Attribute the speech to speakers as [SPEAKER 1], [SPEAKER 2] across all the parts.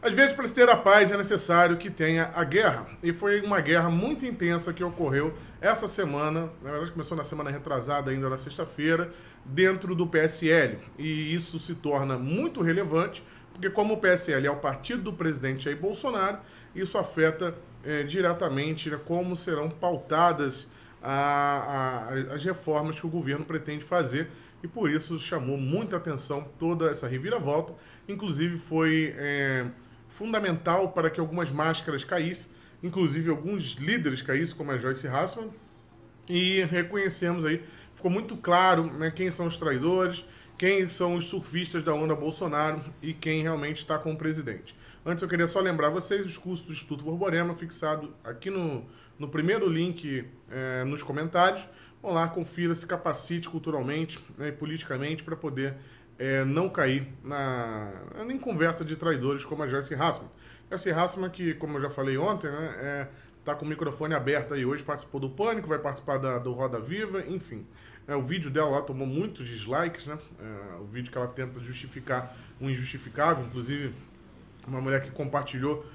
[SPEAKER 1] Às vezes, para se ter a paz, é necessário que tenha a guerra. E foi uma guerra muito intensa que ocorreu essa semana, na verdade começou na semana retrasada, ainda na sexta-feira, dentro do PSL. E isso se torna muito relevante, porque como o PSL é o partido do presidente Jair Bolsonaro, isso afeta diretamente como serão pautadas as reformas que o governo pretende fazer. E por isso chamou muita atenção toda essa reviravolta. Inclusive foi fundamental para que algumas máscaras caíssem, inclusive alguns líderes caíssem, como a Joyce Hasselman, e reconhecemos aí, ficou muito claro, né, quem são os traidores, quem são os surfistas da onda Bolsonaro e quem realmente está com o presidente. Antes eu queria só lembrar vocês os cursos do Instituto Borborema, fixado aqui no primeiro link nos comentários. Vão lá, confira, se capacite culturalmente, né, e politicamente para poder não cair em conversa de traidores como a Joyce Hasselman. Joyce Hasselman que, como eu já falei ontem, né, tá com o microfone aberto aí hoje, participou do Pânico, vai participar do Roda Viva, enfim. O vídeo dela lá tomou muitos dislikes, né? O vídeo que ela tenta justificar o injustificável, inclusive uma mulher que compartilhou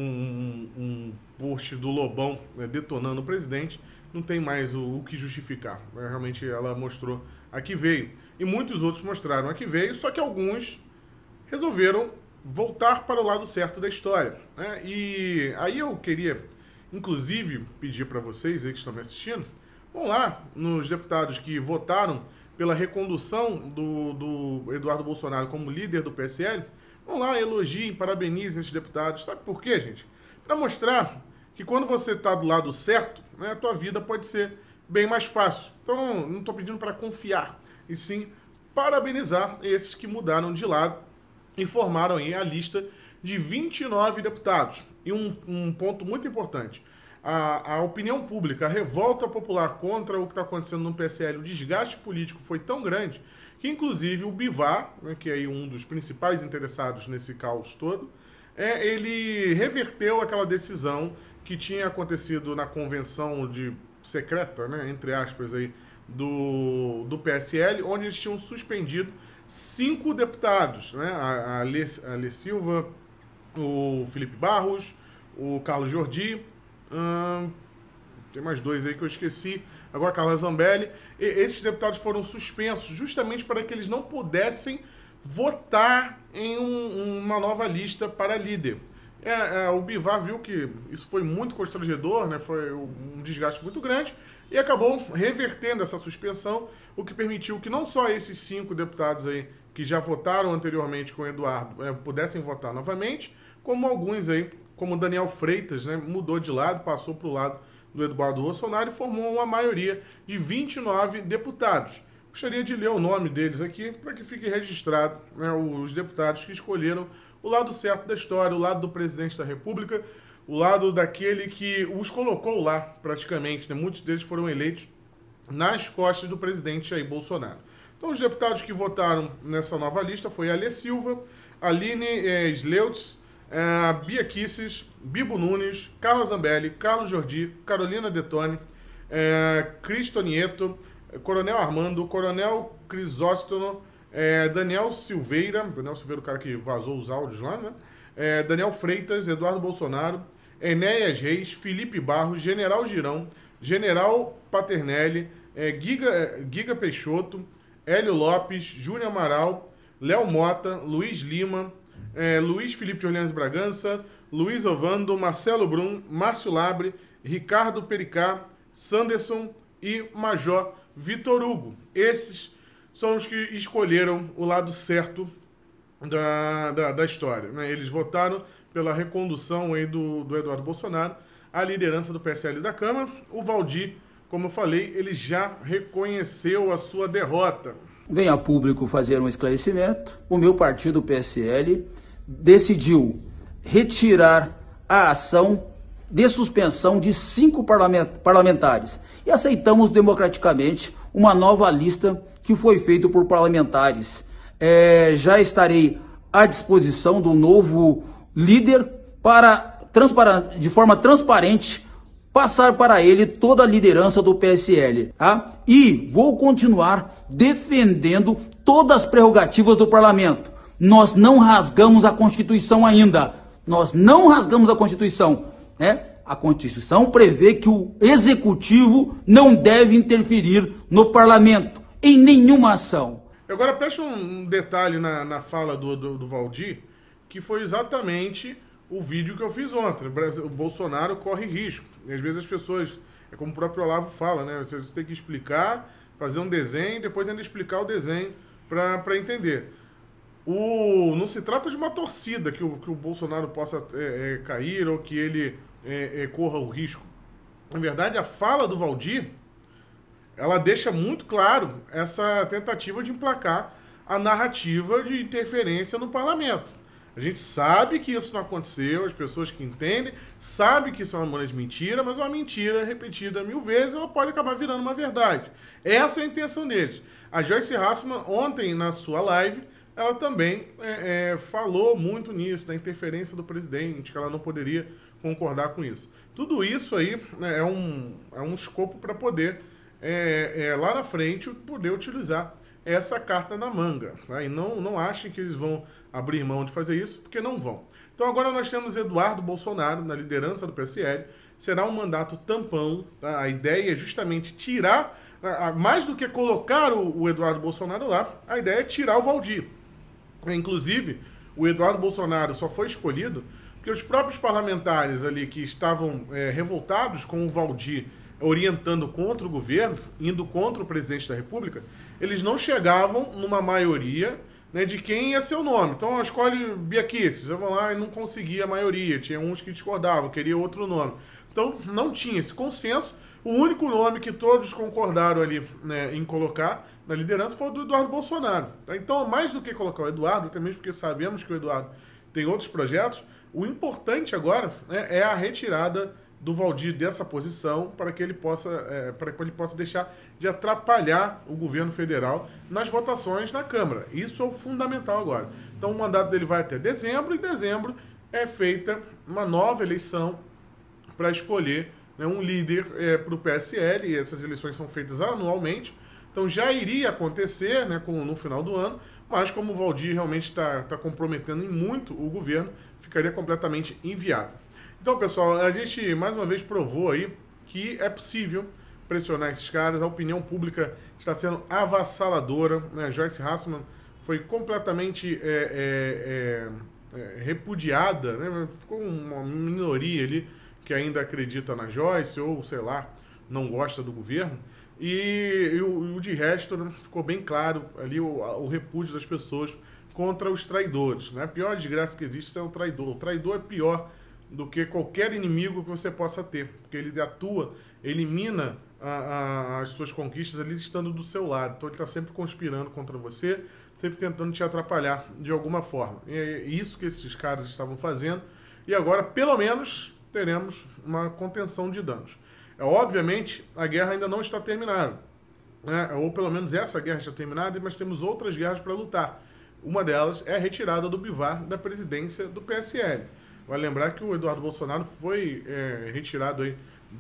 [SPEAKER 1] um post do Lobão, né, detonando o presidente, não tem mais o que justificar. Realmente ela mostrou a que veio. E muitos outros mostraram a que veio, só que alguns resolveram voltar para o lado certo da história, né? E aí eu queria, inclusive, pedir para vocês aí que estão me assistindo, vão lá nos deputados que votaram pela recondução do Eduardo Bolsonaro como líder do PSL, vão lá, elogiem, parabenizem esses deputados. Sabe por quê, gente? Para mostrar que quando você está do lado certo, né, a tua vida pode ser bem mais fácil. Então, não estou pedindo para confiar, e sim parabenizar esses que mudaram de lado e formaram aí a lista de 29 deputados. E um ponto muito importante, a opinião pública, a revolta popular contra o que está acontecendo no PSL, o desgaste político foi tão grande que, inclusive, o Bivar, né, que é aí um dos principais interessados nesse caos todo, ele reverteu aquela decisão que tinha acontecido na convenção secreta, né, entre aspas, aí, do PSL, onde eles tinham suspendido 5 deputados, né, a Lê Silva, o Felipe Barros, o Carlos Jordi, tem mais 2 aí que eu esqueci, agora a Carla Zambelli. Esses deputados foram suspensos justamente para que eles não pudessem votar em uma nova lista para líder. O Bivar viu que isso foi muito constrangedor, né? Foi um desgaste muito grande e acabou revertendo essa suspensão, o que permitiu que não só esses 5 deputados aí que já votaram anteriormente com o Eduardo pudessem votar novamente, como alguns aí, como o Daniel Freitas, né, mudou de lado, passou para o lado do Eduardo Bolsonaro e formou uma maioria de 29 deputados. Gostaria de ler o nome deles aqui para que fique registrado, né, os deputados que escolheram o lado certo da história, o lado do presidente da República, o lado daquele que os colocou lá, praticamente, né? Muitos deles foram eleitos nas costas do presidente Jair Bolsonaro. Então, os deputados que votaram nessa nova lista foi a Lê Silva, Aline Sleutz, Bia Kicis, Bibo Nunes, Carla Zambelli, Carlos Jordi, Carolina Detone, Cristo Nieto, Coronel Armando, Coronel Crisóstomo, Daniel Silveira, o cara que vazou os áudios lá, né? Daniel Freitas, Eduardo Bolsonaro, Enéas Reis, Felipe Barros, General Girão, General Paternelli, Giga Peixoto, Hélio Lopes, Júnior Amaral, Léo Mota, Luiz Lima, Luiz Felipe de Orleans Bragança, Luiz Ovando, Marcelo Brum, Márcio Labre, Ricardo Pericá, Sanderson e Major Vitor Hugo. Esses são os que escolheram o lado certo da história, né? Eles votaram pela recondução aí do Eduardo Bolsonaro à liderança do PSL da Câmara. O Valdir, como eu falei, ele já reconheceu a sua derrota.
[SPEAKER 2] Vem a público fazer um esclarecimento. O meu partido, o PSL, decidiu retirar a ação de suspensão de 5 parlamentares e aceitamos democraticamente uma nova lista que foi feita por parlamentares. Já estarei à disposição do novo líder para, de forma transparente, passar para ele toda a liderança do PSL, tá? E vou continuar defendendo todas as prerrogativas do parlamento. Nós não rasgamos a Constituição ainda. Nós não rasgamos a Constituição, né? A Constituição prevê que o Executivo não deve interferir no Parlamento, em nenhuma ação.
[SPEAKER 1] Agora preste um detalhe na fala do Valdir, que foi exatamente o vídeo que eu fiz ontem. O Bolsonaro corre risco. E às vezes as pessoas, é como o próprio Olavo fala, né? Você tem que explicar, fazer um desenho, depois ainda explicar o desenho para entender. Não se trata de uma torcida que o Bolsonaro possa cair ou que ele corra o risco. Na verdade, a fala do Valdir, ela deixa muito claro essa tentativa de emplacar a narrativa de interferência no parlamento. A gente sabe que isso não aconteceu, as pessoas que entendem sabem que isso é uma grande mentira, mas uma mentira repetida 1000 vezes, ela pode acabar virando uma verdade. Essa é a intenção deles. A Joyce Hasselmann, ontem na sua live, ela também falou muito nisso, da interferência do presidente, que ela não poderia concordar com isso. Tudo isso aí é um escopo para poder, lá na frente, poder utilizar essa carta na manga. Tá? E não achem que eles vão abrir mão de fazer isso, porque não vão. Então agora nós temos Eduardo Bolsonaro na liderança do PSL, será um mandato tampão. Tá? A ideia é justamente tirar, mais do que colocar o Eduardo Bolsonaro lá, a ideia é tirar o Valdir. Inclusive, o Eduardo Bolsonaro só foi escolhido porque os próprios parlamentares ali que estavam revoltados com o Valdir orientando contra o governo, indo contra o presidente da República, eles não chegavam numa maioria, né, de quem ia ser o nome. Então, escolhe Bia Kicis, vamos lá, e não conseguia a maioria. Tinha uns que discordavam, queria outro nome. Então, não tinha esse consenso. O único nome que todos concordaram ali, né, em colocar na liderança foi o do Eduardo Bolsonaro. Tá? Então, mais do que colocar o Eduardo, até mesmo porque sabemos que o Eduardo tem outros projetos, o importante agora, né, é a retirada do Valdir dessa posição para que ele possa deixar de atrapalhar o governo federal nas votações na Câmara. Isso é o fundamental agora. Então, o mandato dele vai até dezembro, e em dezembro é feita uma nova eleição para escolher, né, um líder para o PSL, e essas eleições são feitas anualmente. Então já iria acontecer, né, no final do ano, mas como o Valdir realmente está comprometendo em muito o governo, ficaria completamente inviável. Então, pessoal, a gente mais uma vez provou aí que é possível pressionar esses caras. A opinião pública está sendo avassaladora, né? Joyce Hasselmann foi completamente repudiada, né? Ficou uma minoria ali que ainda acredita na Joyce ou, sei lá, não gosta do governo. E o de resto, né, ficou bem claro ali o repúdio das pessoas contra os traidores. Né? A pior desgraça que existe é um traidor. O traidor é pior do que qualquer inimigo que você possa ter, porque ele atua, elimina as suas conquistas ali estando do seu lado. Então ele está sempre conspirando contra você, sempre tentando te atrapalhar de alguma forma. E é isso que esses caras estavam fazendo, e agora, pelo menos, teremos uma contenção de danos. Obviamente, a guerra ainda não está terminada, né? Ou pelo menos essa guerra está terminada, mas temos outras guerras para lutar. Uma delas é a retirada do Bivar da presidência do PSL. Vale lembrar que o Eduardo Bolsonaro foi retirado aí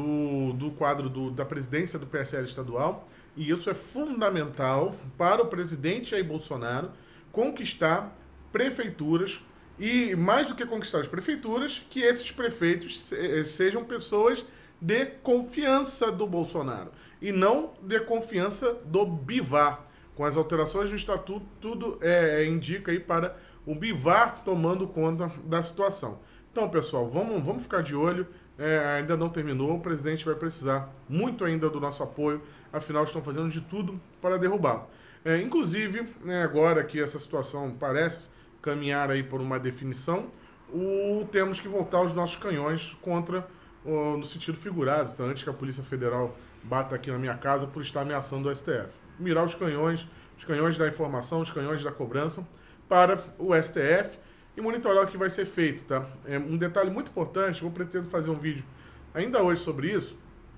[SPEAKER 1] do quadro da presidência do PSL estadual, e isso é fundamental para o presidente Jair Bolsonaro conquistar prefeituras, e mais do que conquistar as prefeituras, que esses prefeitos sejam pessoas de confiança do Bolsonaro, e não de confiança do Bivar. Com as alterações do estatuto, tudo indica aí para o Bivar tomando conta da situação. Então, pessoal, vamos ficar de olho. Ainda não terminou, o presidente vai precisar muito ainda do nosso apoio, afinal estão fazendo de tudo para derrubá-lo. Inclusive, né, agora que essa situação parece caminhar aí por uma definição, temos que voltar os nossos canhões contra, no sentido figurado, tá? Antes que a Polícia Federal bata aqui na minha casa por estar ameaçando o STF. Mirar os canhões da informação, os canhões da cobrança para o STF e monitorar o que vai ser feito, tá? Um detalhe muito importante, pretendo fazer um vídeo ainda hoje sobre isso,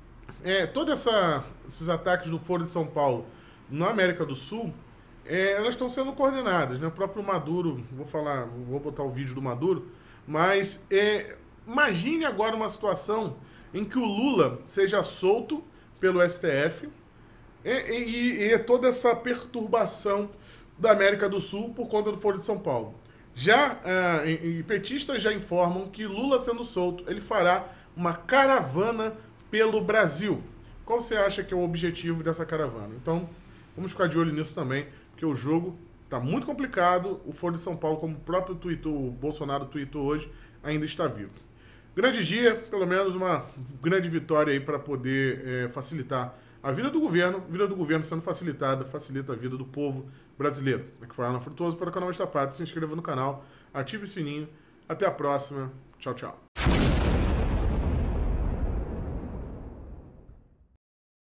[SPEAKER 1] todos esses ataques do Foro de São Paulo na América do Sul, elas estão sendo coordenadas, né? O próprio Maduro, vou botar o vídeo do Maduro, mas imagine agora uma situação em que o Lula seja solto pelo STF e toda essa perturbação da América do Sul por conta do Foro de São Paulo. E petistas já informam que Lula sendo solto, ele fará uma caravana pelo Brasil. Qual você acha que é o objetivo dessa caravana? Então, vamos ficar de olho nisso também, porque o jogo está muito complicado. O Foro de São Paulo, como o próprio o Bolsonaro tweetou hoje, ainda está vivo. Grande dia, pelo menos uma grande vitória aí para poder facilitar a vida do governo sendo facilitada, facilita a vida do povo brasileiro. Aqui foi Alan Frutuoso para o canal Estapado. Se inscreva no canal, ative o sininho. Até a próxima. Tchau, tchau.